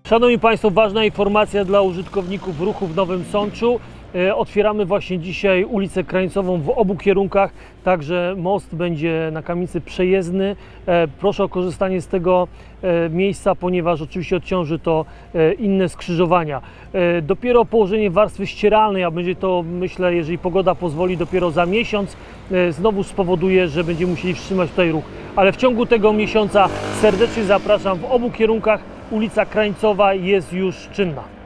Szanowni Państwo, ważna informacja dla użytkowników ruchu w Nowym Sączu. Otwieramy właśnie dzisiaj ulicę Krańcową w obu kierunkach, także most będzie na kamienicy przejezdny. Proszę o korzystanie z tego miejsca, ponieważ oczywiście odciąży to inne skrzyżowania. Dopiero położenie warstwy ścieralnej, a będzie to, myślę, jeżeli pogoda pozwoli, dopiero za miesiąc, znowu spowoduje, że będziemy musieli wstrzymać tutaj ruch. Ale w ciągu tego miesiąca serdecznie zapraszam w obu kierunkach. Ulica Krańcowa jest już czynna.